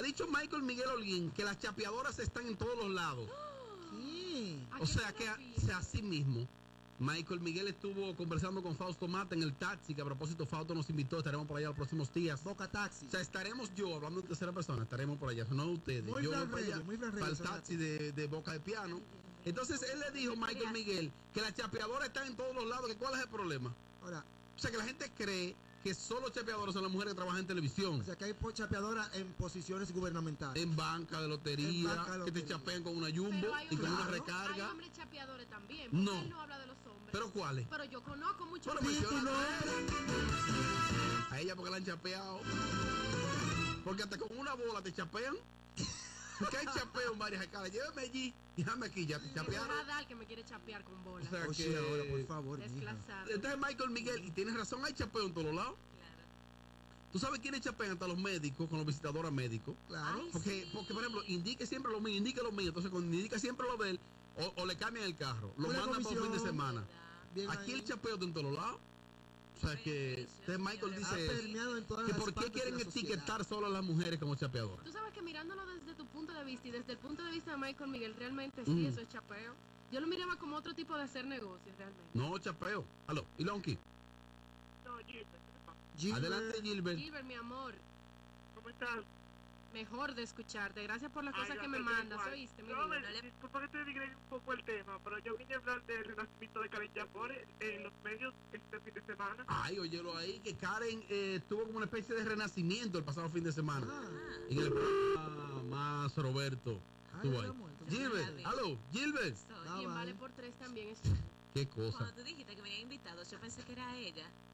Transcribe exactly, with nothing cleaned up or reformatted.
dicho Michael Miguel Holguín que las chapeadoras están en todos los lados. Sí. O sea que, o sea, así mismo, Michael Miguel estuvo conversando con Fausto Mata en el taxi, que a propósito Fausto nos invitó, estaremos por allá los próximos días. Boca Taxi. O sea, estaremos yo, hablando en tercera persona, estaremos por allá, no ustedes. Muy yo voy Fran para allá, Reyes, muy Fran para el Reyes, taxi de, de Boca de Piano. Entonces él le dijo, Michael Miguel, que las chapeadoras están en todos los lados, que cuál es el problema. Ahora, O sea, que la gente cree que solo chapeadoras son las mujeres que trabajan en televisión. o sea que hay po- chapeadoras en posiciones gubernamentales. En banca de lotería, En banca de que te lotería. chapean con una jumbo Pero hay y con una Claro. Hay recarga. hombres chapeadores también. Porque No. él no habla de los hombres. ¿Pero cuáles? Pero yo conozco muchos. Bueno, Sí, menciona tu a ella porque la han chapeado. Porque hasta con una bola te chapean. Porque hay chapeo en varias escalas. Llévame allí y déjame aquí, ya te Es chapearon. Nadal que me quiere chapear con bola. O sea, Oye, que- ahora, por favor, mija. Desplazado. Entonces Michael Miguel, y tienes razón, hay chapeo en todos lados. ¿Tú sabes quiénes chapean? Hasta los médicos, con los visitadores médicos. Claro. Ay, Porque, sí. porque, por ejemplo, indique siempre lo mío, indique lo mío. Entonces, cuando indica siempre lo de él, o, o le cambian el carro, lo Una mandan por fin de comisión. semana. Bien Aquí ahí. el chapeo de en todos lados. O sea que entonces Michael Ha dice permeado en todas que las por qué partes de quieren la sociedad. etiquetar solo a las mujeres como chapeadoras. Tú sabes que mirándolo desde tu punto de vista y desde el punto de vista de Michael Miguel, realmente sí, Mm. eso es chapeo. Yo lo miraba como otro tipo de hacer negocios, realmente. No, chapeo. Aló, ¿y Lonky? No, Gilbert, Gilbert, Adelante, Gilbert. Gilbert, mi amor, ¿cómo estás? mejor de escucharte. Gracias por las cosas Ay, que yo me estoy mandas, igual. ¿oíste? Mi No, vida? me, disculpa que te digre un poco el tema, pero yo vine a hablar del renacimiento de Karen Yapor en los medios este fin de semana. Ay, óyelo ahí, que Karen eh, tuvo como una especie de renacimiento el pasado fin de semana. Ah. En el programa más Roberto. Ay, Estuvo ahí. era muerto. Gilbert, aló, Gilbert. Y en Ah, Vale vale. por tres también es. Qué Cuando cosa. tú dijiste que venía invitado, yo pensé que era ella.